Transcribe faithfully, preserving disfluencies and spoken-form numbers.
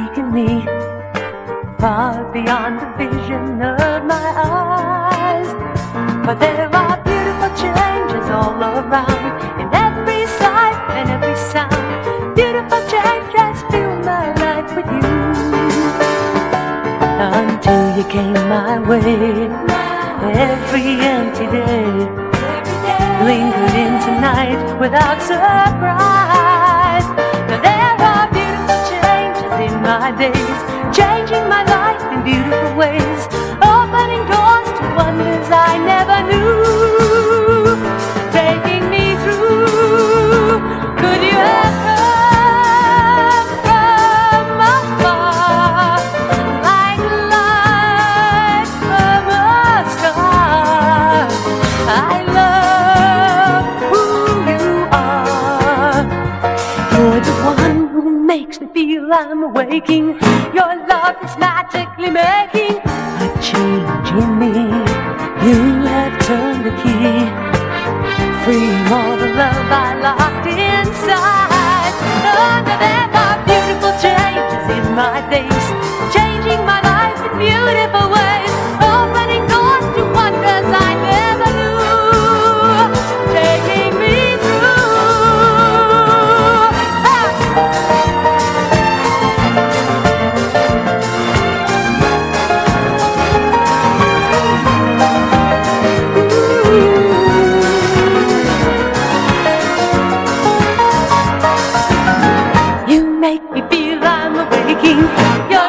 taken me far beyond the vision of my eyes. But there are beautiful changes all around, in every sight and every sound. Beautiful changes fill my life with you. Until you came my way, every empty day lingered into night without surprise. Now there are beautiful changes in my days, changing my life in beautiful ways, opening doors to wonders I never knew, taking me through. Could you have come from afar, like light from a star? I love who you are. You're the one who makes me feel I'm awaking. Your love is magically making a change in me. You have turned the key, freeing all the love I locked inside. Oh, now there are beautiful changes in my days, changing my life in beautiful ways, opening doors to wonders I never knew, taking me through. You make me feel I'm awaking. You're